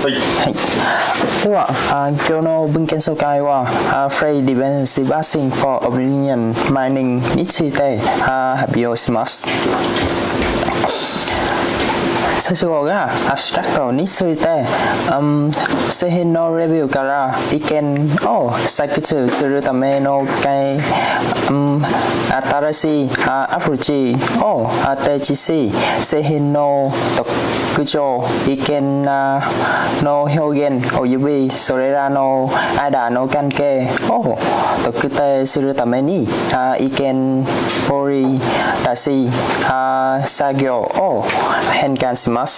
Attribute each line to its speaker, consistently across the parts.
Speaker 1: はい。
Speaker 2: はい。では、今日の文献紹介は、Free Dependency Busing for Opinion Mining について、発表します。最初がアブストラクトについて、製品のレビューから意見を採掘するための新しいアプローチを提示し、製品の特徴、意見の表現およびそれらの間の関係を特定するために意見を出し、作業を変換します。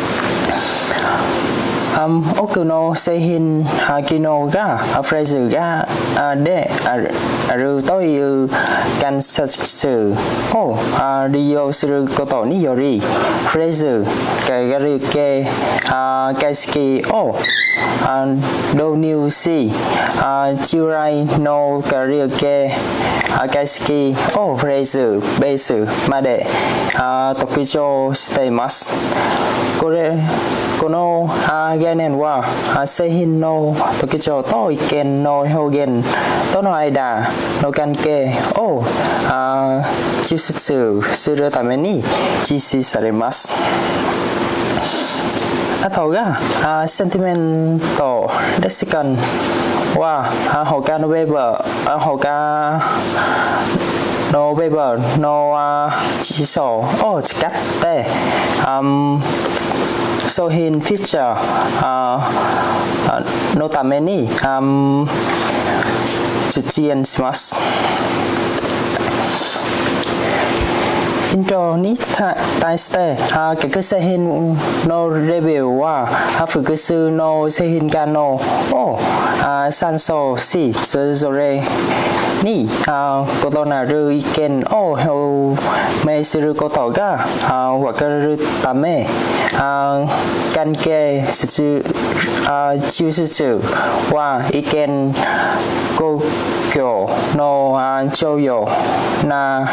Speaker 2: 多くの製品機能がフレーズがであるという観察を利用することにより、フレーズがる系解析を導入し、従来の解析をフレーズベースまで特徴しています。この概念は製品の特徴と意見の表現との間の関係を抽出するために実施されます。あとがセンティメントレシカンは他のウェブの知識を使って商品フィーチャーのために実現します。イントロに対して各製品のレビューは複数の製品間を参照し、それぞれに異なる意見を表明することが分かるため、関係抽出は意見公共の重要な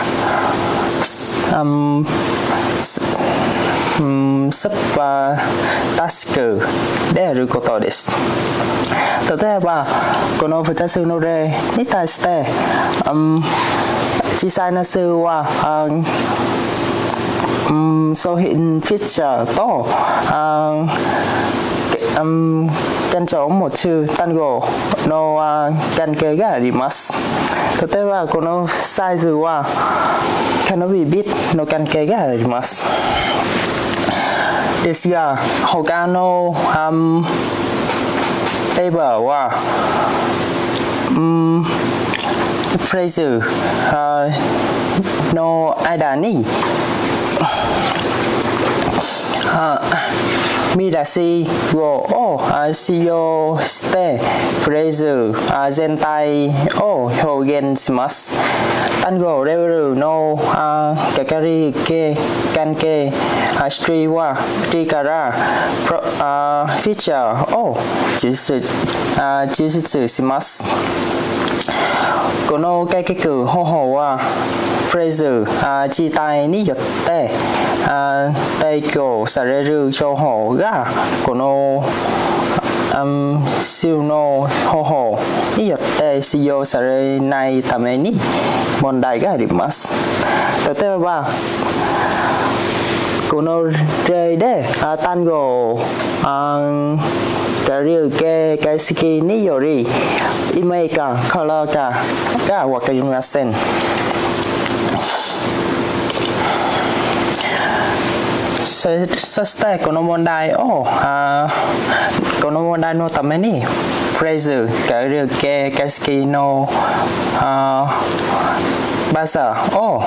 Speaker 2: サタスクであることです。例えば、この2つの例に対して、小さな数は商品フィーチャーと単調を持つ単語の関係があります。例えば、このサイズはカノビビットの関係があります。ですが、他のペーパーはフレーズの間に見出し語を使用してフレーズ全体を表現します。単語レベルのかかり関係ストリからフィーチャーを抽出します。この解決方法はフレーズ自体によって提供される情報がこの収納方法によって使用されないために問題があります。例えば、この例で単語解析により意味かカラーかがわかりません。そしてこの問題のためにフレーズ解析のバザを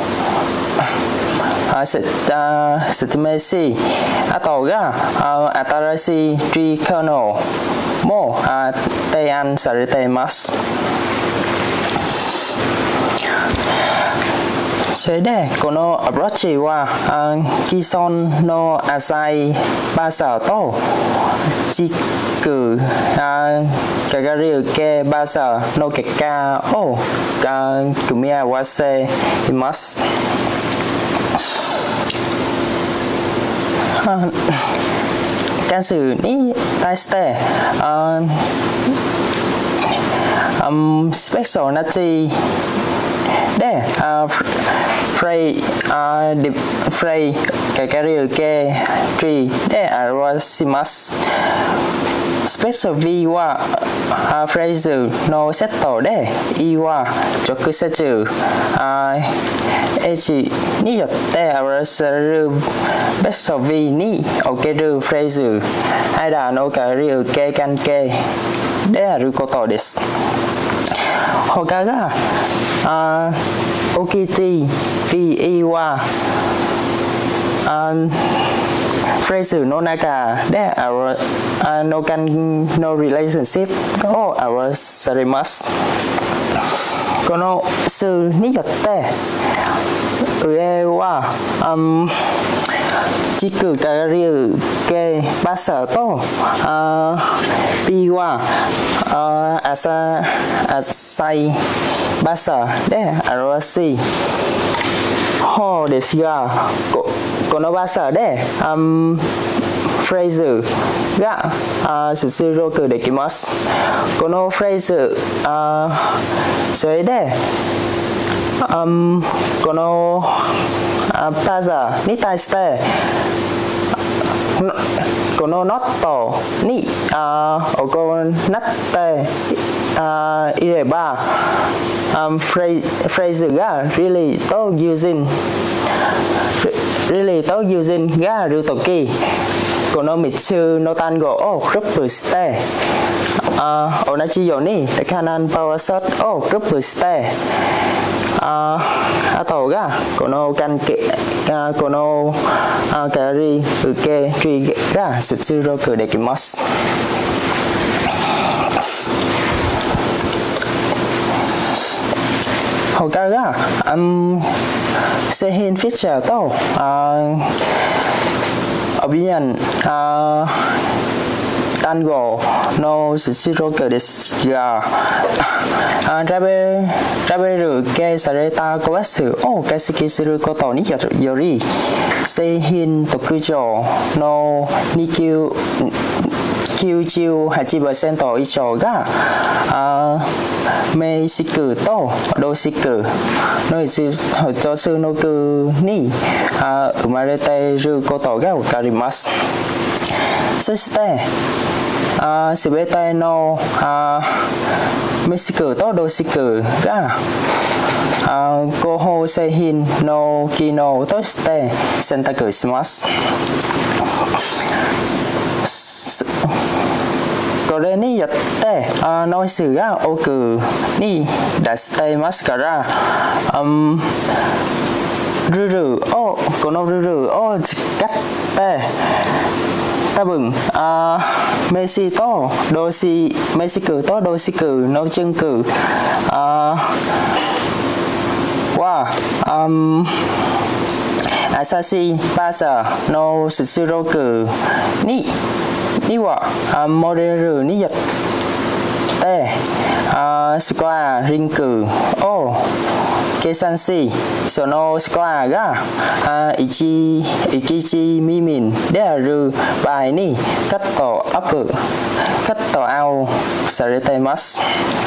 Speaker 2: 説明し、あとが新しい Tree Kernel も提案されています。それでこのアプローチは既存の浅いバザと軸かかり系バザの結果を組み合わせます。 can sử ní tai ste special nati để Frey Frey cái career ke tree để arosimas special v wa Fraser no settle để i wa cho cứ sẽ trừ chỉ ní giật để arosaru special v ní ok ru Fraser ai đã no career ke can ke để arukoto des Hokaga Okiti V.E.W. Fraser no naka there no can no relationship our serimas kono su ni yatte uewa chỉ cử career ke basa to piwa asai basa de arasi ho desia kono basa de Fraser ga sutsuro ke dekimasu kono Fraser soi de kono plaza ni taiste kono notto ni oko natte ireba Fraser ga really to using ga rutoki kono mitsu no tango group ste onachi yoni kanan power shot group ste atau ga kono kan ke kono kari uke tree ga sutsuro ke dekimasu Hokaga sehin feature to opinion tango no sutsuro ke desu ga raberu ke sareta kowasu kasiki suru koto ni yori sehin tokujo no nikyu Kyujiu 8% 以上がメイシクとロシクの一つの国に生まれていることがわかります。そしてすべてのメシクとロシクが合法製品の機能として選択します。これによってノイズが多くに出していますからこのルールを使って多分メシクとロシクの準拠は朝日バサの出力にはモデルによってスコアリンクを計算しそのスコアが1未満である場合にカットアウトされています。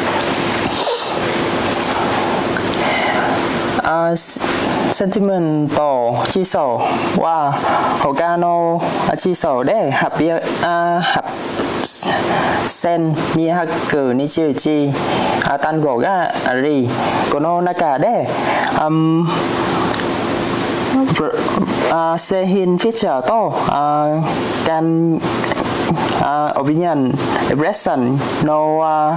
Speaker 2: センティメント指数は他の指数で8221単語がありこの中で製品フィーチャーとopinion expressionの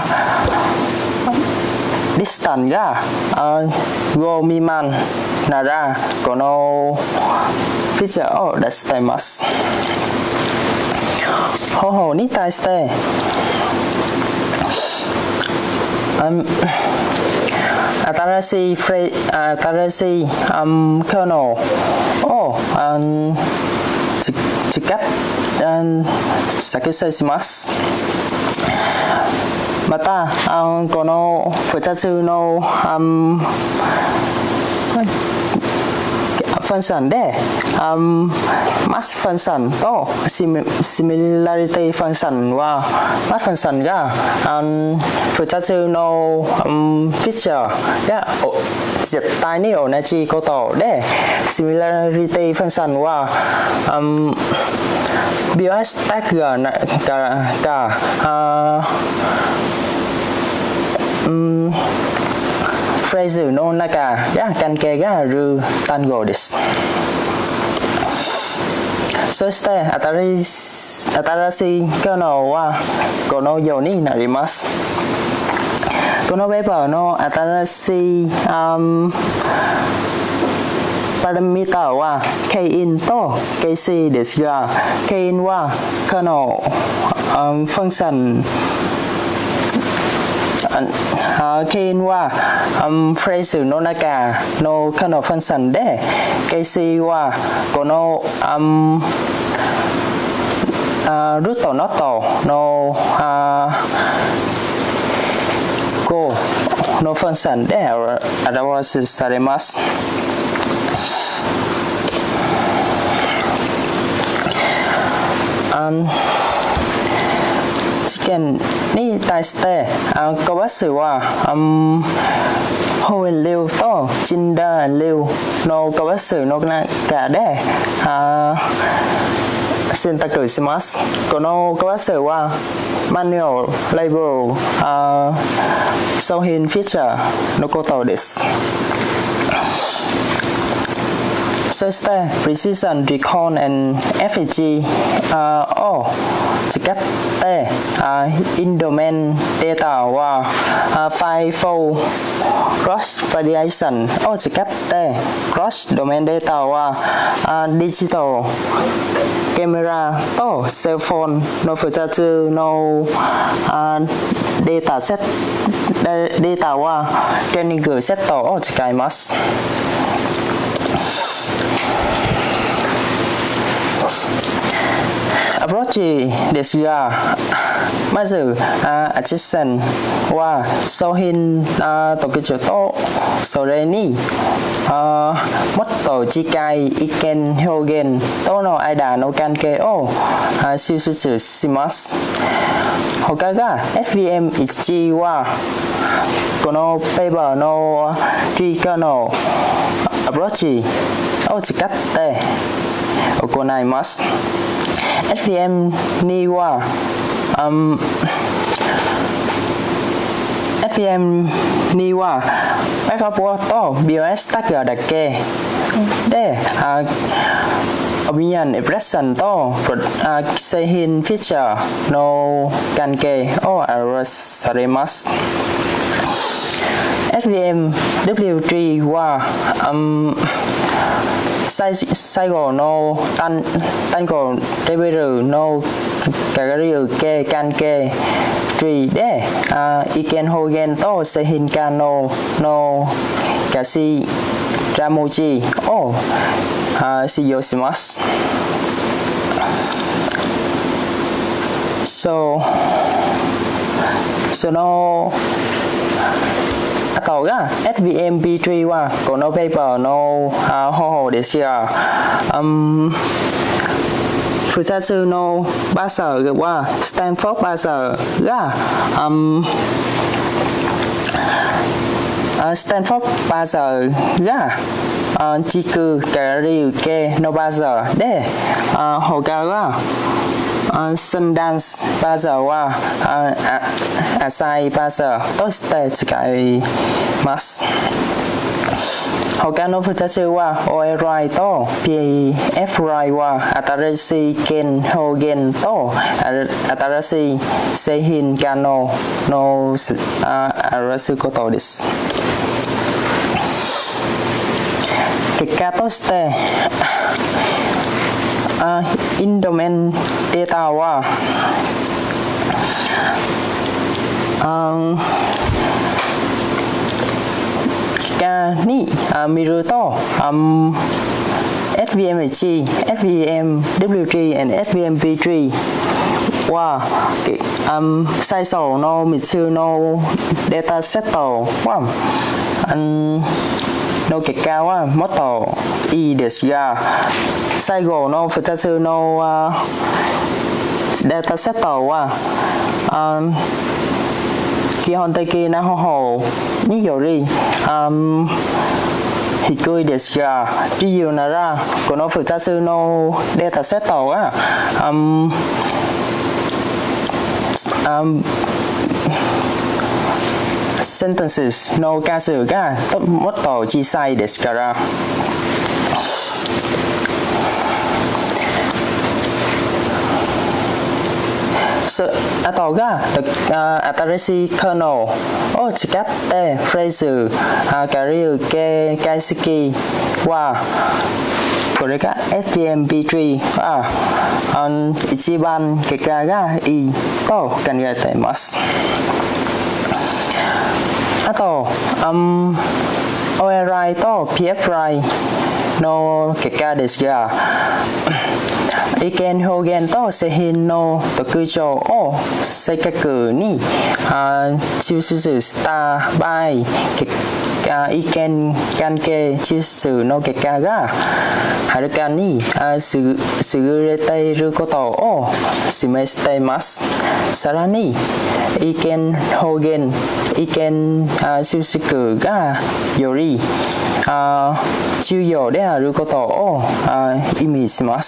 Speaker 2: distance が5未満ならこのフィーチャーを出しています。方法に対して新しいkernelを使って作成します。またこの2つの function de mass function to similarity function wa mass function ga phụ trách chữ no feature ga diệt tai ni ở này chỉ có tổ de similarity function wa BOS tag cả phrase no naka ya kanke ga ru tango desu. So shite atarashi kernel wa kono you ni narimasu. Kono paper no atarashi parameter wa k-in to kc desu ga k-in wa kernel function k-in wa phrase no naka no kernel function de kc wa kono root to not to no go no function de arawashi saremasu. Chicken ni tai ste kawasu wa ho liu to jinda liu no kawasu no na ka de syntax shimasu kono kawasu wa manual label shohin feature no koto desu. So precision recall and FEG chikate in domain data wa fivefold cross variation chikate cross domain data wa digital camera to cell phone no phụ trách no data set data wa training set to chikaimasu. Approach desu ga mazu adjacent wa shohin tokicho to sore ni motto jikai iken hyogen to no aida no kanke o shusutsu shimasu. Hoka ga FVM ichi wa kono paper no kernel approach chikate okonaimasu. FVM ni wa FVM ni wa backup to BOS tag dake de opinion expression to shohin feature no kanke saremasu. FVM W3 wa cycle no tango reberu no kagariu ke kanke 3 de iken hogen to shohin kano no kasi ramuji shiyoshimasu. So no atau ga FVM B3 wa kono paper no ho desu ga phụ trách no buzzer wa Stanford buzzer ga Stanford buzzer ga jiku kagariu ke no buzzer de hoka ga Sundance buzzer wa Asai buzzer to shite chikaimasu. Hoka no futachi wa ORI to PFRI wa atarashi ken hogen to atarashi shohin kano no arasu koto desu. Kika to shite in domain data wa kika ni miru to FVMG, FVM W3 and FVM B3 wa size no mitsu no data set to の結果はもっといいですが、最後の2つのデータセットは基本的な方法により低いですが、理由ならこの2つのデータセットはsentences の数がもっと小さいですから。あとが新しいkernelを使ってフレーズ借り受け解析はこれが FPM-V3 は一番結果がいいと考えています。あと、ORI と PFRI の結果ですが、意見表現と製品の特徴を正確に抽出した場合、意見関係抽出の結果がはるかに優れていることを示しています。さらに、意見表現、意見抽出がより重要であることを意味します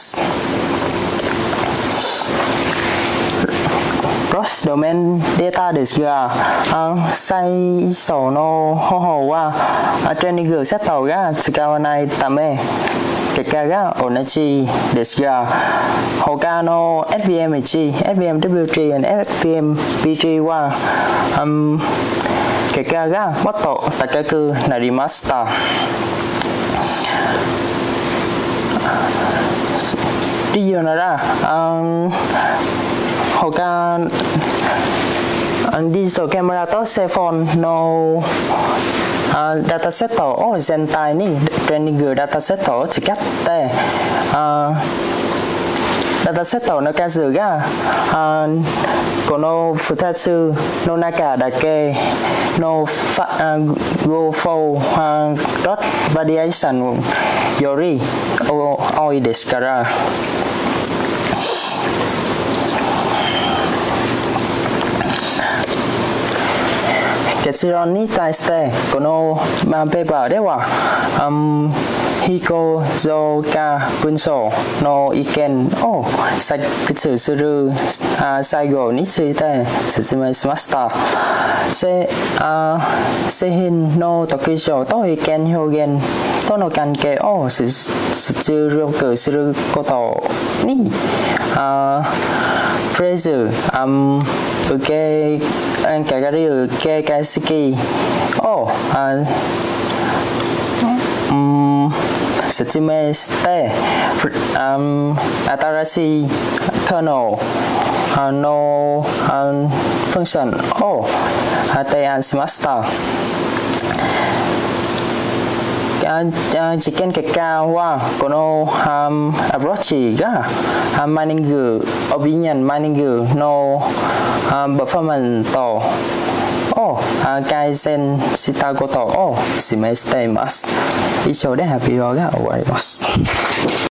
Speaker 2: 。Cross Domain Data ですが、最初の方法はトレーニングセットが使わないため結果が同じですが、他の FPM1、FPMW3、FPM-V3 は結果がもっと高くなりました。理由なら他デジタルカメラとセルフォンのダタセットを全体にトレーニングダタセットを使ってダタセットの数がこの2つの中だけのGoFoバリエーションより多いですから。結論に対してこのペーパーでは非構造化文章の意見を採掘する最後について説明しました。製品の特徴と意見表現との関係を出力することにフレーズ受け解析を説明して新しいkernelのファンクションを提案しました。実験結果はこのアプローチがマイニング、オピニオンマイニングのパフォーマンスを改善したことを示しています。以上で発表が終わります。